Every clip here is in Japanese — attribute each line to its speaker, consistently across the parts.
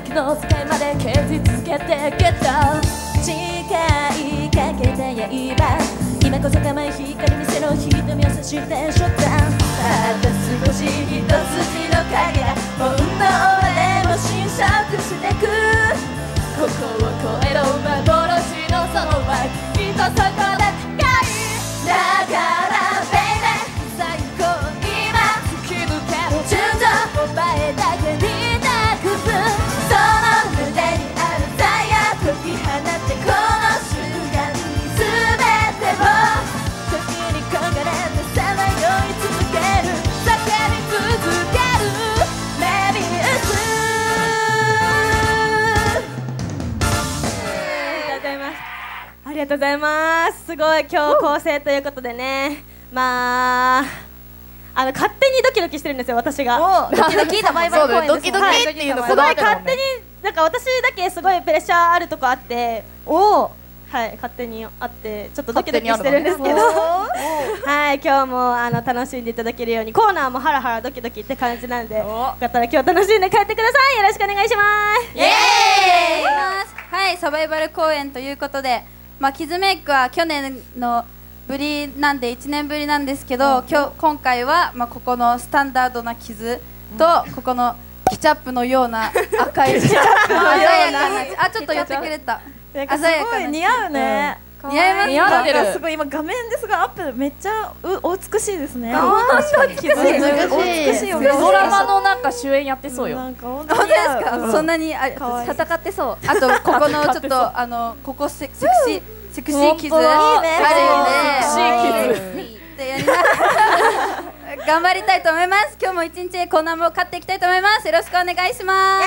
Speaker 1: 時の境まで蹴り続けてゲット誓いかけた刃今こそ構え光見せろ瞳を差してショットたった少し一筋の影が本能までも侵食してくここを越えろ幻のその前きっとそこで高いだからベイベー最高今突き抜ける順序お前だけになくすその胸にあるダイヤ解き放ってこの瞬間に全てを時に焦がれてさまよい続ける叫び続けるメビウスありがとうございます。すごい今日構成ということでね、まあ勝手にドキドキしてるんですよ私が。ドキドキサバイバル公演です。ドキドキっていうのすごい勝手になんか私だけすごいプレッシャーあるとこあって、はい勝手にあってちょっとドキドキしてるんですけど、はい今日も楽しんでいただけるようにコーナーもハラハラドキドキって感じなんで、よかったら今日楽しんで帰ってください。よろしくお願いします。イエーイ。
Speaker 2: はいサバイバル公演ということで。キズメイクは去年のぶりなんで1年ぶりなんですけど、今回は、ここのスタンダードな傷と、ここのケチャップのような赤い鮮やかなちょっと寄ってくれた鮮やかなすごい
Speaker 3: 似合うね、
Speaker 2: 似合います。
Speaker 3: 似合ってる。すごい今画面ですがアップめっちゃお美しいですね。
Speaker 2: 美しい。
Speaker 4: ドラマのなんか主演やってそうよ。
Speaker 2: 本当ですか。そんなに戦ってそう。あとここのちょっとここセクシー傷あるよね。セクシー傷ってやりながら頑張りたいと思います。今日も一日コーナーも勝っていきたいと思います。よろしくお願いします。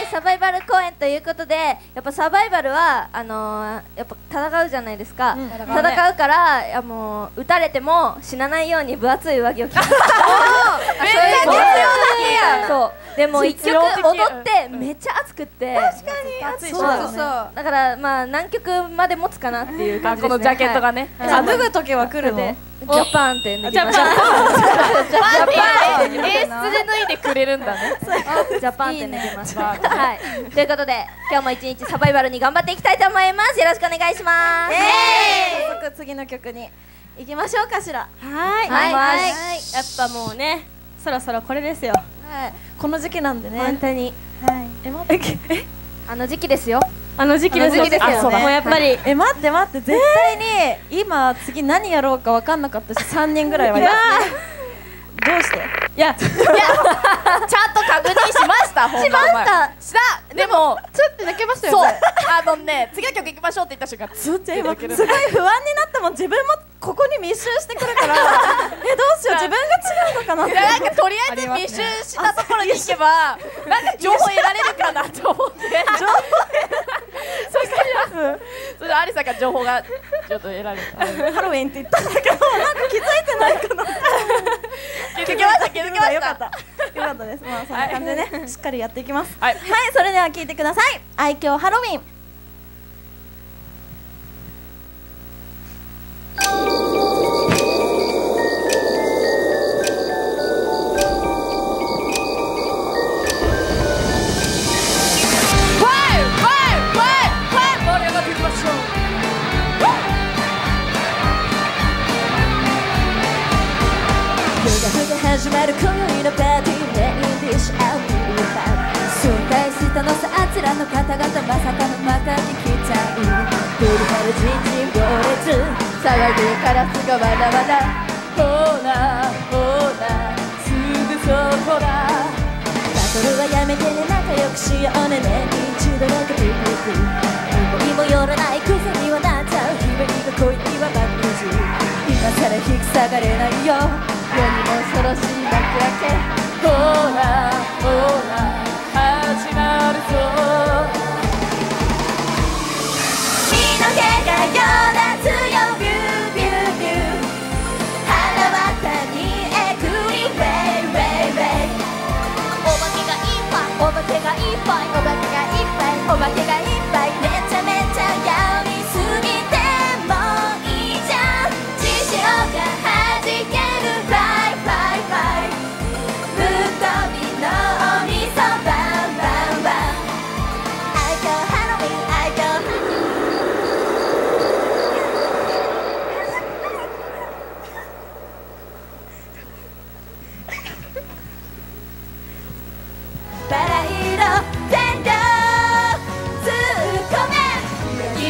Speaker 1: サバイバル公演ということで、やっぱサバイバルはやっぱ戦うじゃないですか。戦うからもう撃たれても死なないように分厚い上着を着て。そうでも一曲踊ってめっちゃ熱くって、確かに熱い。そうだから何曲まで持つかなっていう感じですね。
Speaker 4: このジャケットがね。
Speaker 3: 脱ぐ時は来るの？
Speaker 1: ジャパンって脱ぎましょう。
Speaker 4: 演出で脱いでくれるんだね。
Speaker 1: ジャパンって脱ぎます。はい。ということで今日も一日サバイバルに頑張っていきたいと思います。よろしくお願いします。
Speaker 3: 早速次の曲に行きましょうかしら。
Speaker 1: はい。やっぱもうね、そろそろこれですよ。
Speaker 3: この時期なんでね。
Speaker 1: 本当に。あの時期ですよ。
Speaker 3: 時期ですよね。
Speaker 1: もうやっぱり
Speaker 3: 待って絶対に今次何やろうか分かんなかったし3人ぐらいはやってどうして？
Speaker 4: いやちゃんと確認しました。
Speaker 1: しました。
Speaker 4: でも
Speaker 3: ちょっと抜けましたよね。
Speaker 4: 次の曲行きましょうって言った瞬間
Speaker 3: すごい不安になっても自分もここに密集してくるからどうしよう自分が違うのかなって。
Speaker 4: なんかとりあえず密集したところに行けばなんか情報得られるかなと思って情報それでアリさんが情報がちょっと得られる。
Speaker 3: ハロウィンって言ったんだけどなんか気づいてないかな。
Speaker 4: 気づきました
Speaker 3: よかったです。そんな感じでねしっかりやっていきます。はい、それでは聴いてください。愛嬌ハロウィン。
Speaker 1: 始まる今宵のパーティーメインディッシュアウトリーパー招待したのさあちらの方々まさかのまたに来ちゃうブルハル人人行列騒いでカラスがわらわらほらすぐそこだバトルはやめてね仲良くしようね年に一度だけピクニック思いもよらない癖にはなっちゃう日々が恋にはバックジ今さら引き下がれないよ世にも恐ろしい幕開けほら始まるぞ身の毛がよだつよビュービュービュー花綿にえくりウェイウェイウェイお化けがいっぱいお化けがいっぱいお化けがいっぱいお化けがいっぱいめちゃめちゃやりすぎてもいいじゃん血潮がはじけるフライフライフライぶっ飛びのおみそバンバンバン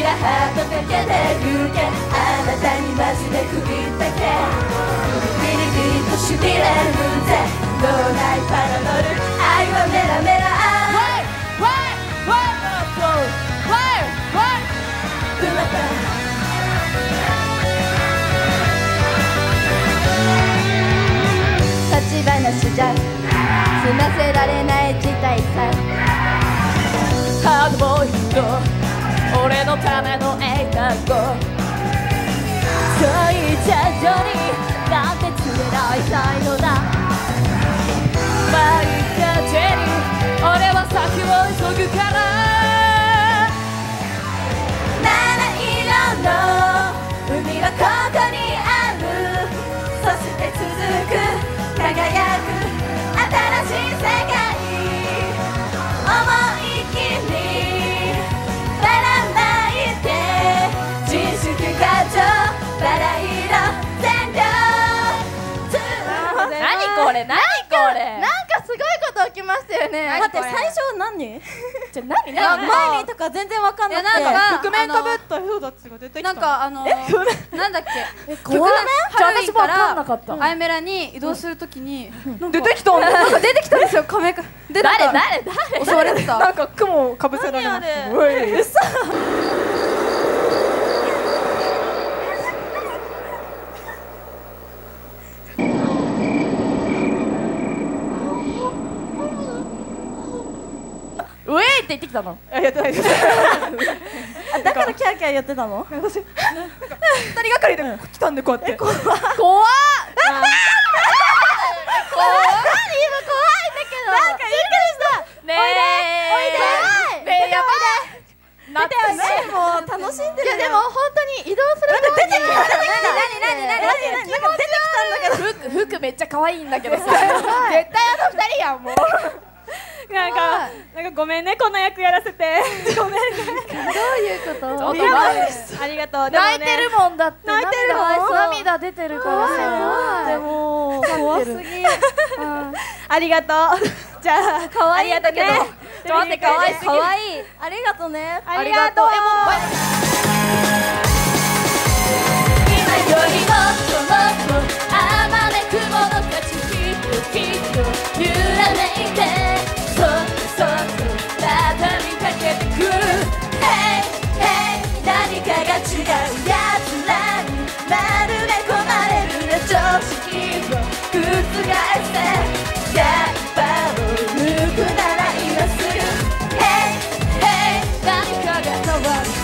Speaker 1: がハートかけてるけあなたにマジで振りだけビリビリとしびれるぜ脳内パラノル愛はメラメラ立ち話じゃ済ませられない事態さハードボイルド俺のための英語そう言っちゃジョニーなんて連れられないのだまあいいかジェニー俺は先を急ぐから七色の海はここにあるそして続く輝く新しい世界思い切りばらまいて自粛過剰バラ色全量何これ何これ
Speaker 4: なんかすごいこと起きましたよね。
Speaker 3: 待って最初何
Speaker 1: じゃ何
Speaker 3: 前にとか全然わかんなくて
Speaker 2: 覆面かぶ
Speaker 5: ったフーダッチが出てきた。
Speaker 2: なんかなんだっけ
Speaker 1: 怖い
Speaker 2: ハロウィンか
Speaker 1: 私も分かんなかった
Speaker 2: らアイメラに移動するときに
Speaker 5: 出てきたんだ。
Speaker 2: なんか出てきたんですよ仮面か出てた
Speaker 1: 誰
Speaker 2: 襲われてた
Speaker 5: なんか雲をかぶせられました。おい。
Speaker 1: ウェイって言ってきたの
Speaker 5: やってないです。
Speaker 3: だからキャーキャー言ってたの
Speaker 5: 私なんか二人がかりで来たんでこうやって。
Speaker 1: 怖っねえねえやばい
Speaker 3: 出てよねもう楽しんでるよ
Speaker 4: いやでも本当に移動する
Speaker 3: 出てきた
Speaker 1: 服めっちゃ可愛いんだけどさ絶対あの二人やんもう
Speaker 5: なんかごめんねこんな役やらせて。ごめんね。
Speaker 1: ちょっと
Speaker 5: いやありがとう。でもね
Speaker 1: 泣いてるもんだって
Speaker 5: 泣いてるの
Speaker 1: 涙出てるからさ
Speaker 3: でも怖すぎ
Speaker 5: ありがとう。じゃあ
Speaker 3: 可愛いんだけど
Speaker 5: ありがとうね。
Speaker 1: ちょっと待って可愛すぎる
Speaker 3: 可愛いありがとうね
Speaker 5: ありがとう。
Speaker 1: 今よりもっともっとあまねくものたちきっと揺らめいてそっとそっと畳みかけてくる Hey Hey 何かが違うやつらにまるで込まれるね常識を覆してやっぱを抜くなら今すぐ Hey Hey 何かが変わる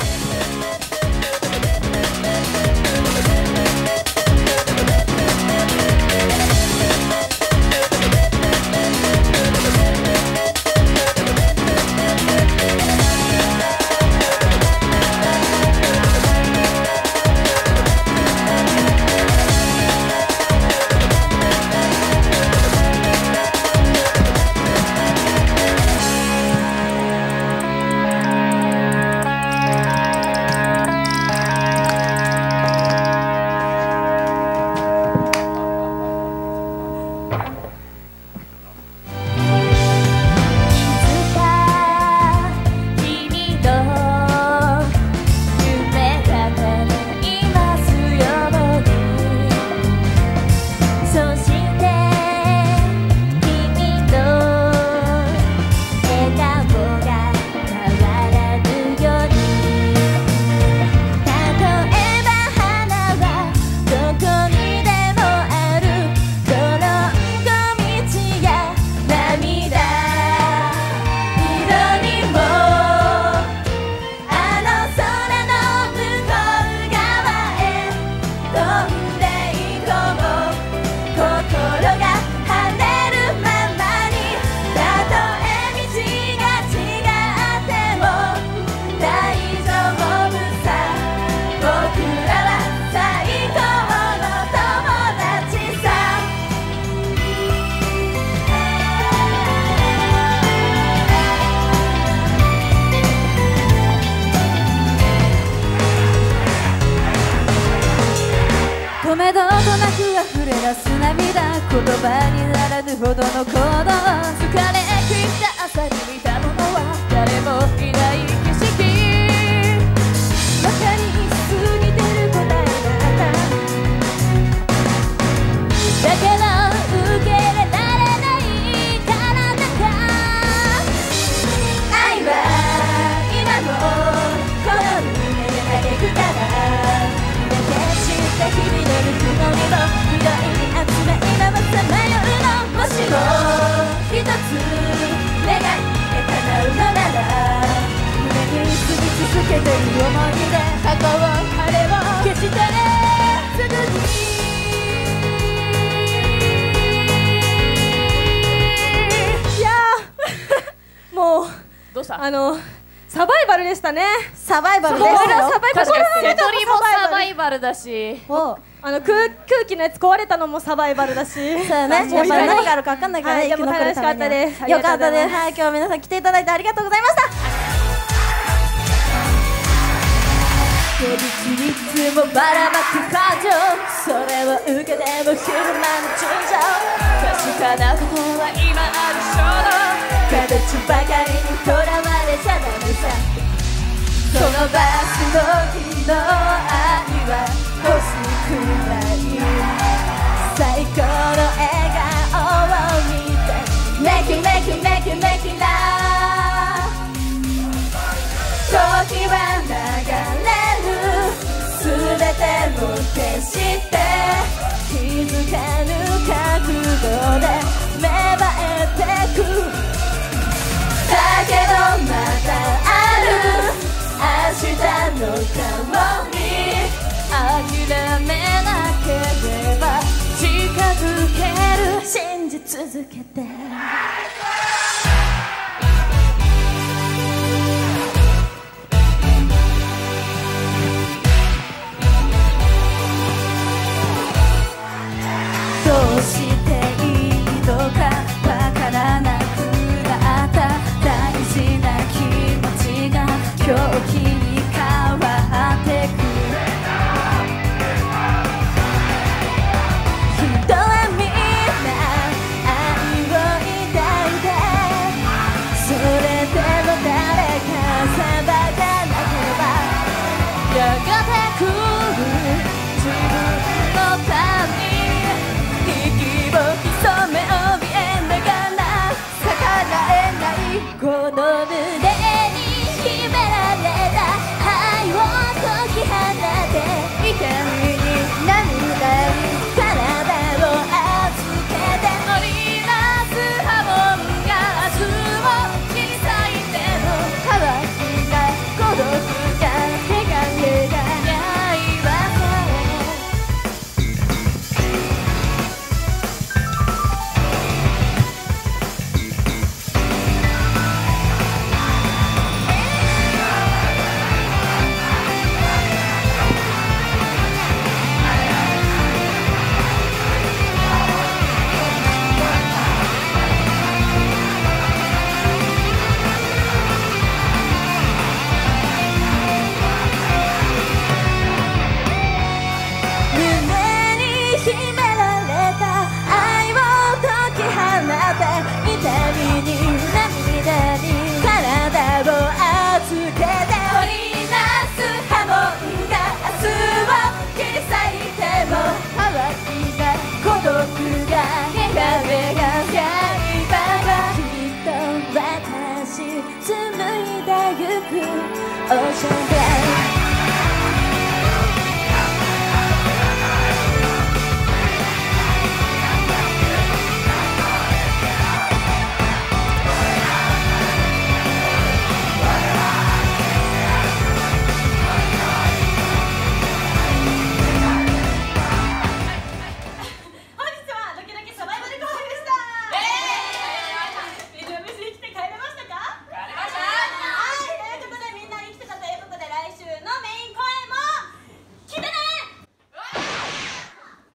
Speaker 2: 止めどことなく溢れ出す涙言葉にならぬほどの行動
Speaker 1: 疲れ切った朝に見たものは誰もいない景色い思い出過去をあれを消してすぐに
Speaker 5: いやーもう
Speaker 4: どうした？
Speaker 5: サバイバルでしたね。
Speaker 3: サバイバルでしたよ。
Speaker 4: 確かに瀬戸りもサバイバルだし、
Speaker 3: お
Speaker 5: 空気のやつ壊れたのもサバイバルだし。
Speaker 3: そうよね。やっぱり何があるか分かんないからね。
Speaker 5: でも楽しかったです。
Speaker 3: よかったです。はい、今日は皆さん来ていただいてありがとうございました。
Speaker 1: 飛び散りいつもばらまく感情、それを受けても昼間の順調、確かなことは今ある衝動、形ばかりにとらわれちゃダメさ。そのバスの日の愛は欲しくない、最高の笑顔を見て Make it make it make it make it love、 時は流れる、すべてを消して気づかぬ覚悟で芽生えてく、だけどまだある明日の顔に諦めなければ近づける、信じ続けてどうしていいのかわからなくなった大事な気持ちが狂気に変わってく、人はみんな愛を抱いて、それでも誰か裁かなければやがて来る自分のために息を潜め怯えながら逆らえない、この胸に秘められた愛を解き放て、痛みに涙に体を預けて織りなす波紋が明日を切り裂いても乾きが孤独が手がけが刃さ胸に秘められた愛を解き放て、痛みに涙に体を預けて織りなす波紋が明日を切り裂いても乾きが孤独が壁が刃がきっと私紡いでゆくオーシャン